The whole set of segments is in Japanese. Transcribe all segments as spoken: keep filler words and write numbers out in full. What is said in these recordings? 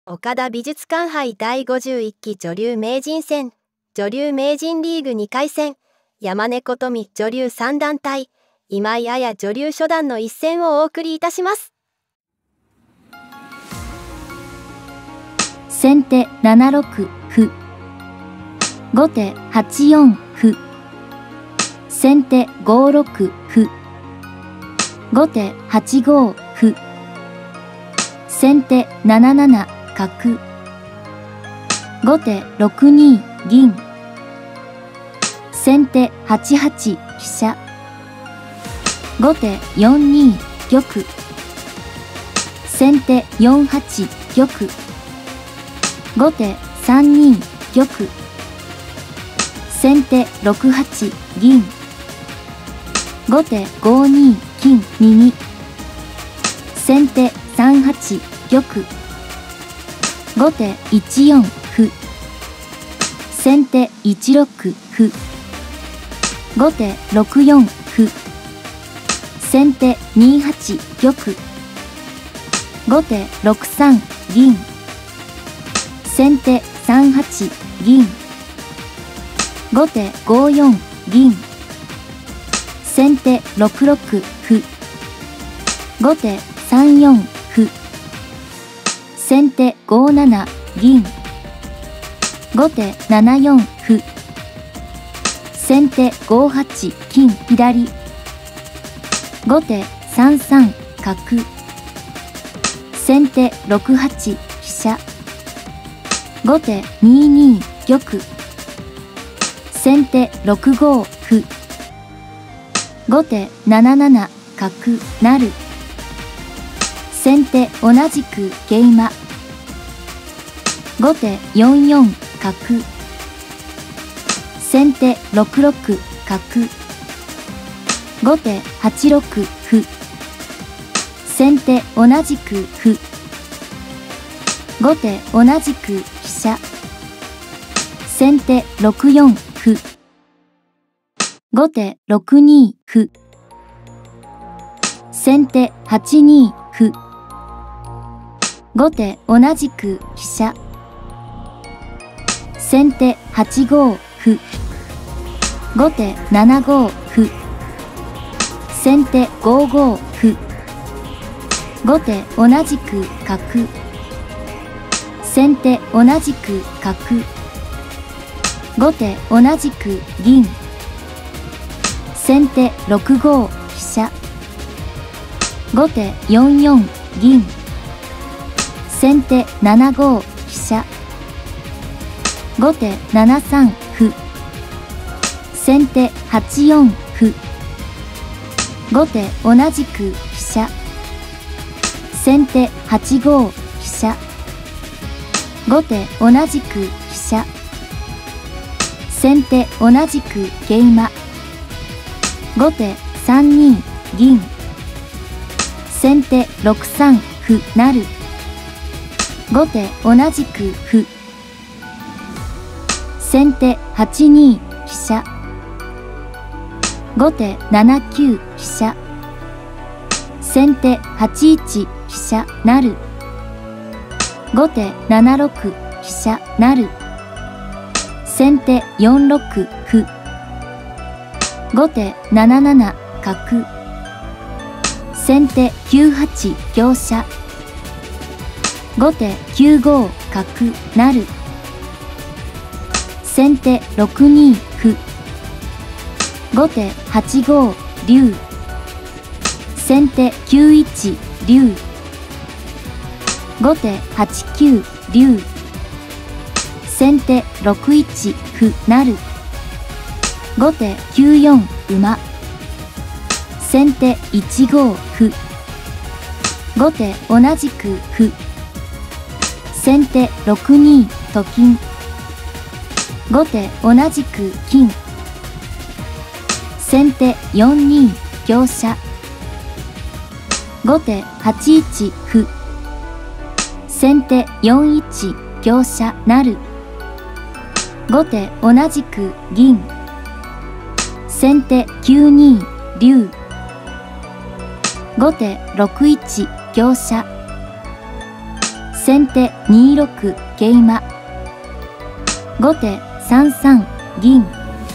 岡田美術館杯だいごじゅういっき女流名人戦、女流名人リーグにかい戦、山根ことみ女流三段対、今井彩女流初段の一戦をお送りいたします。 先手ななろく歩、後手はちよん歩、先手ごろく歩、後手はちご歩、先手なななな角、後手ろくに銀、先手はちはち飛車、後手よんに玉、先手よんはち玉、後手さんに玉、先手ろくはち銀、後手ごに金右、先手さんはち玉、後手いちよん歩、先手いちろく歩、後手ろくよん歩、先手にはち玉、後手ろくさん銀、先手さんはち銀、後手ごよん銀、先手ろくろく歩、後手さんよん歩、先手ごなな銀、後手ななよん歩、先手ごはち金左、後手さんさん角、先手ろくはち飛車、後手にに玉、先手ろくご歩、後手なななな角成、先手同じく桂馬、後手よんよん角、先手ろくろく角、後手はちろく歩、先手同じく歩、後手同じく飛車、先手ろくよん歩、後手ろくに歩、先手はちに歩、後手同じく飛車、先手はちご歩、後手ななご歩、先手ごご歩、後手同じく角、先手同じく角、後手同じく銀、先手ろくご飛車、後手よんよん銀、先手ななご飛車、後手ななさん歩、先手はちよん歩、後手同じく飛車、先手はちご飛車、後手同じく飛車、先手同じく桂馬、後手さんに銀、先手ろくさん歩成、後手同じく歩、先手はちに飛車、後手ななきゅう飛車、先手はちいち飛車成、後手ななろく飛車成、先手よんろく歩、後手なななな角、先手きゅうはち香車、後手きゅうご角成、先手ろくに歩、後手はちご竜、先手きゅういち竜、後手はちきゅう竜、先手ろくいち歩成、後手きゅうよん馬、先手いちご歩、後手同じく歩、先手ろくにと金、後手同じく金、先手よんに香車、後手はちいち歩、先手よんいち香車成、後手同じく銀、先手きゅうに竜、後手ろくいち香車、 先手にろく桂馬。後手さんさん銀。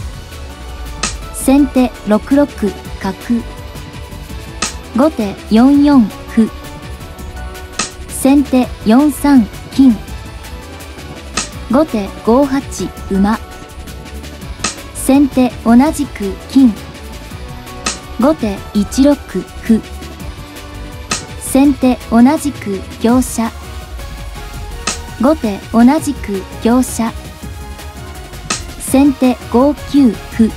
先手ろくろく角。後手よんよん歩。先手よんさん金。後手ごはち馬。先手同じく金。後手いちろく歩。先手同じく香車。後手同じく香車。先手ごきゅう歩。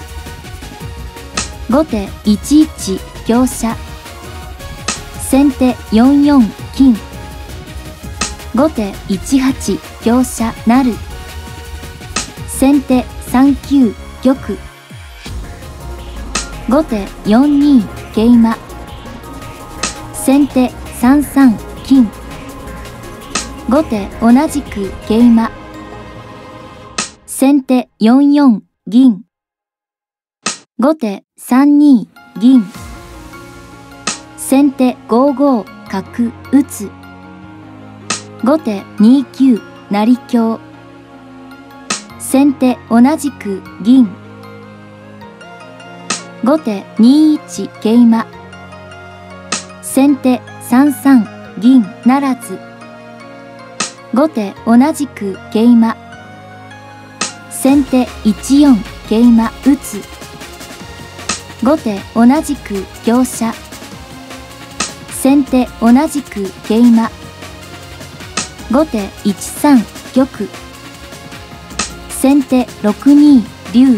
後手いちいち香車。先手よんよん金。後手いちはち香車成。先手さんきゅう玉。後手よんに桂馬。先手さんさん金。後手同じく桂馬。先手よんよん銀。後手さんに銀。先手ごご角打つ。後手にきゅう成香。先手同じく銀。後手にいち桂馬。先手さんさん銀ならず。後手同じく桂馬。先手いちよん桂馬打つ。後手同じく香車。先手同じく桂馬。後手いちさん玉。先手ろくに竜。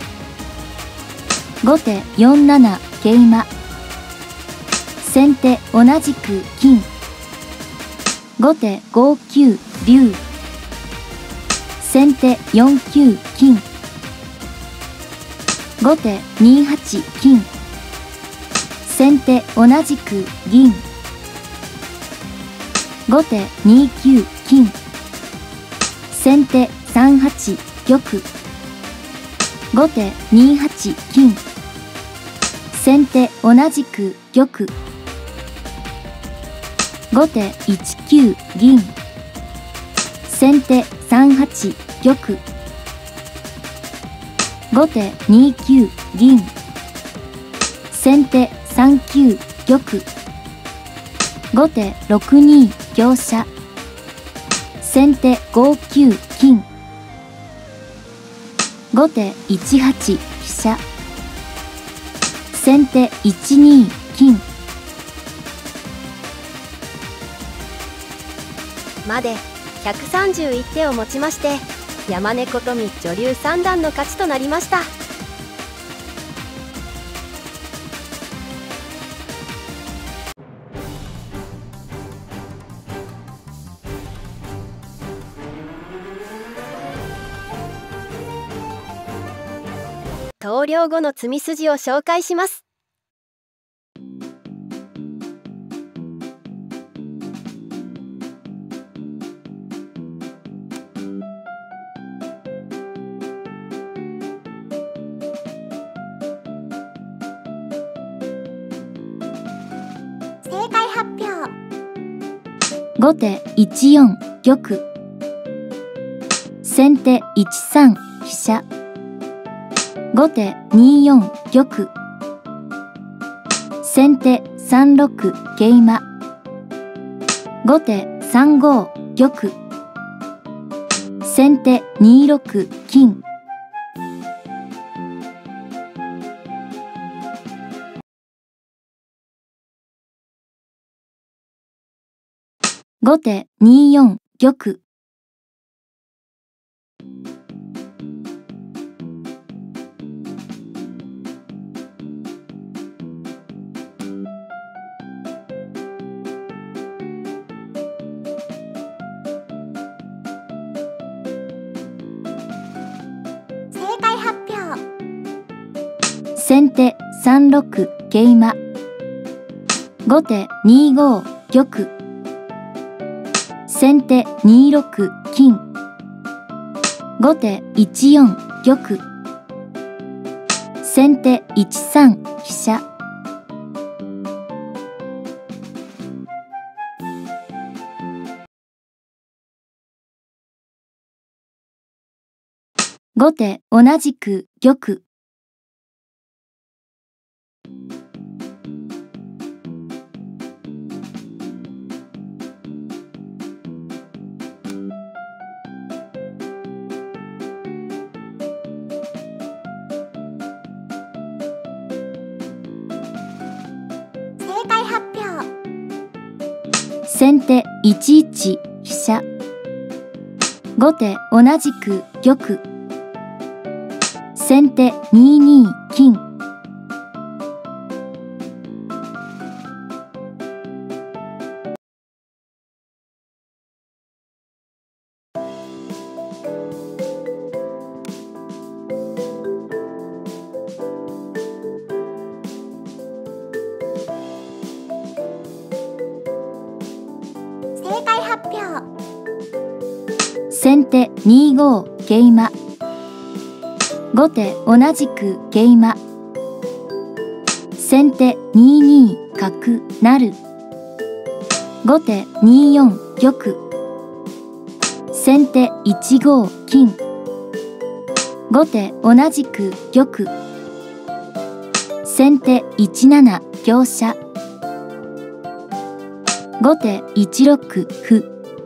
後手よんなな桂馬。先手同じく金。後手ごきゅう竜。先手よんきゅう金。後手にはち金。先手同じく銀。後手にきゅう金。先手さんはち玉。後手にはち金。先手同じく玉。後手いちきゅう銀。先手さんはち玉。後手にきゅう銀。先手さんきゅう玉。後手ろくに香車。先手ごきゅう金。後手いちはち飛車。先手いちに金。 までひゃくさんじゅういち手をもちまして山根ことみ女流三段の勝ちとなりました。投了後の詰み筋を紹介します。 正解発表。 後手いちよん玉。先手いちさん飛車。後手によん玉。先手さんろく桂馬。後手さんご玉。先手にろく金。後手によん玉。 正解発表。 先手さんろく桂馬。後手にご玉。先手にろく金。後手いちよん玉。先手いちさん飛車。 後手同じく玉。 正解発表。 先手いちいち飛車。後手同じく玉。先手にに金。 正解発表。 先手にご桂馬。後手同じく桂馬。先手にに角成。後手によん玉。先手いちご金。後手同じく玉。先手いちなな香車。後手いちろく歩。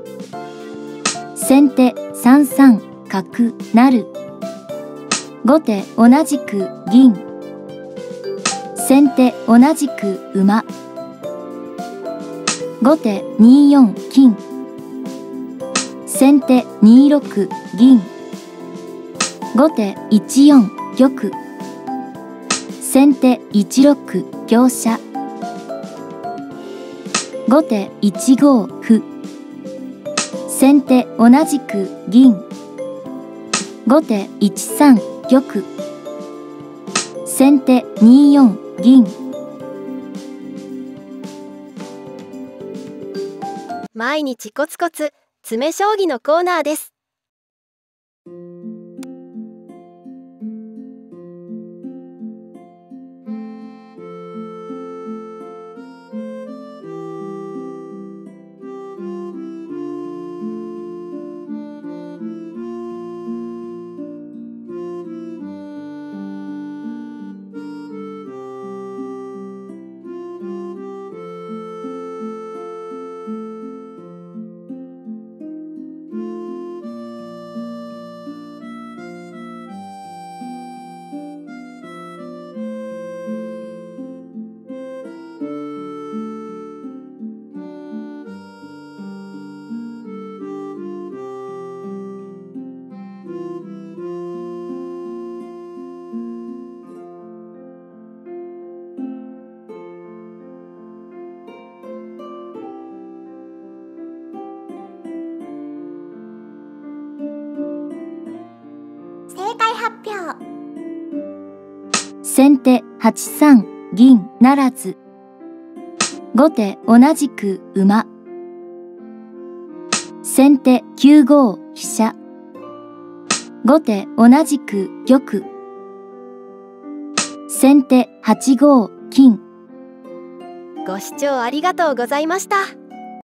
先手さんさん角成。後手同じく銀。先手同じく馬。後手によん金。先手にろく銀。後手いちよん玉。先手いちろく香車。後手いちご歩。先手同じく銀。後手いちさん玉。先手によん銀。 毎日コツコツ詰将棋のコーナーです。 正解発表。 先手はちさん銀ならず。後手同じく馬。先手きゅうご飛車。後手同じく玉。先手はちご金。 ご視聴ありがとうございました。